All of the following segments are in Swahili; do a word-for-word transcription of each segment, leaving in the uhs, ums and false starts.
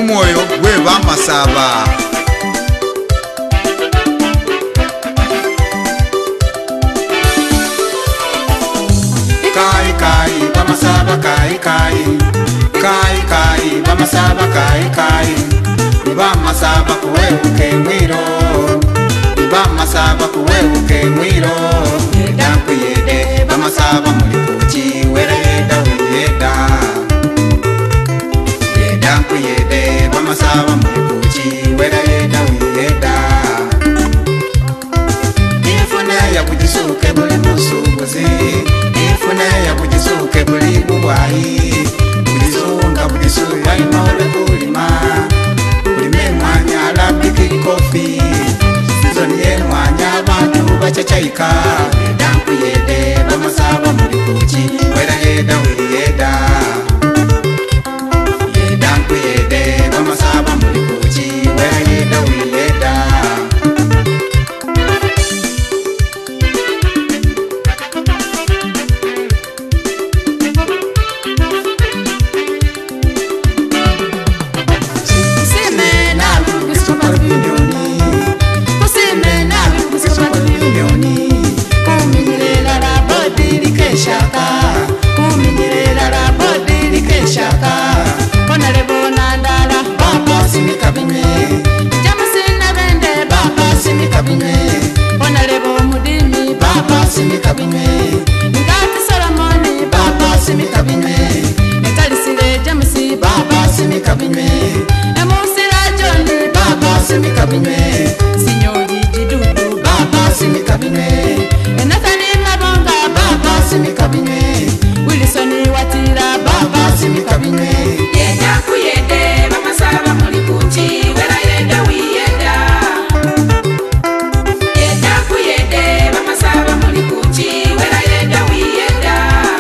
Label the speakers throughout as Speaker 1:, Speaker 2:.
Speaker 1: kumwoyo gwe bamasaba. Kai kai bamasaba kai kai kai kai bamasaba kai kai bamasaba kuwebuke mwiro bamasaba kuwebuke mwiro yeda kuyede bamasaba muri kuki wera yeda wiyeda yeda kuyede bamasaba muri kuki wera yeda wiyeda ifune ya kujisuke buli musubuzi ifune ya kujisuke buli bubwayi bulizunga bulisuya imole bulima bulime mwanya alabiki kofi sizoniye mwanya abantu bachachayika yeda kuyede bamasaba muri kuki wera yeda wiyeda yeda kuyede bamasaba muri kuki wera yeda wiyeda.
Speaker 2: Signori Jidudu Baba Simi Kabine Nathani Mabonga Baba Simi Kabine Wilson Watira Baba Simi Kabine Yeda kuyede bamasaba muri kuki wera yeda wiyeda Yeda kuyede bamasaba muri kuki wera yeda wiyeda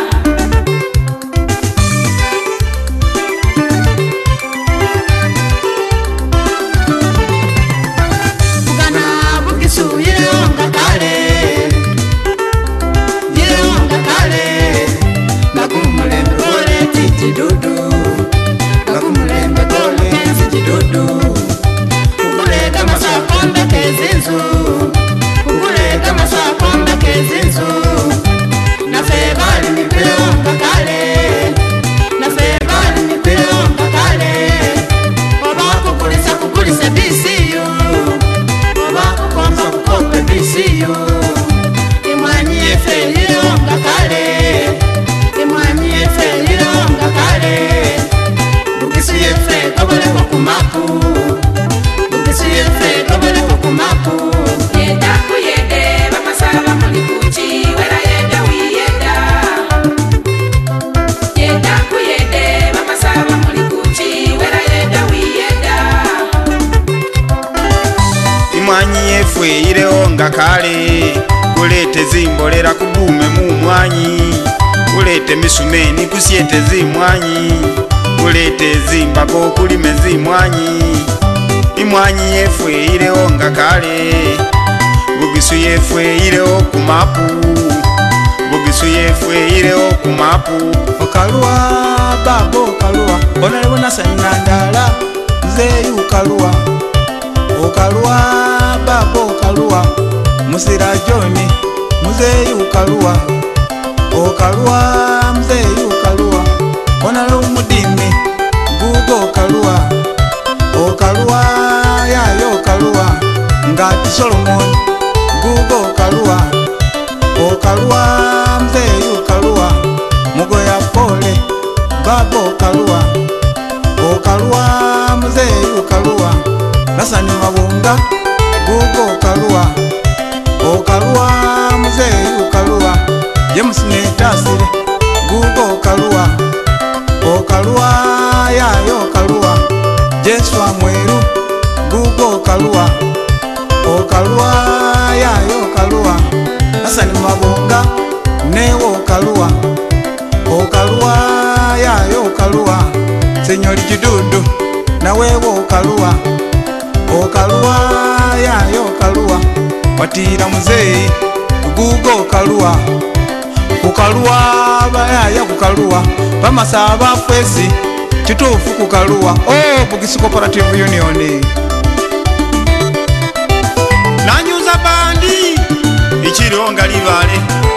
Speaker 2: Jidudu Nakumulembe gole kenzi jidudu Ukuleka masa kombe kezinzu Ukuleka masa kombe kezinzu Na febali mipeo kakale Na febali mipeo kakale Obako kulisa kukulisa bisiyo Obako komsa kukope bisiyo Imwanyi efe lilo kakale Imwanyi efe lilo kakale Bugisi efe kobole kokumapu Bugisi efe kobole kokumapu Yeda kuyede bamasaba muri kuki wera yeda wiyeda Yeda kuyede bamasaba muri kuki wera yeda wiyeda
Speaker 1: Imwanyi efwe ireonga kale kulete zimbolera kubume mu mwanyi kulete misumeni kusyete zimwanyi kulete zimbago kulime zimwanyi imwanyi yefwe ireonga kale bugisu yefwe ireo kumapu bugisu yefwe ireo kumapu
Speaker 3: Okalua babo okalua onalebona sanandala zeyu okalua Okalua babo okalua musira joni muzeyu okalua Okalua mzeyu okalua onalo umudimi gugo okalua Okalua yayo okalua ngati Solomon gugo okalua Okalua mzeyu okalua mugoya pole babo okalua Okalua mzeyu okalua nasani mabunga gugo okalua Okalua mzeyu okalua James Netasire gugo okalua Okalua yayo okalua Jeswa mweru gugo okalua Okalua yayo okalua Hasani mabunga newo okalua Okalua yayo okalua Senyori Jidudu na wewo okalua Okalua yayo okalua Watira muzei gugo okalua Kukalua bayaya kukalua bamasaba fwesi kituufu ku Kaluwa o Bugisi Cooperative Union.
Speaker 4: Nanyuza bandi ichiro nga libale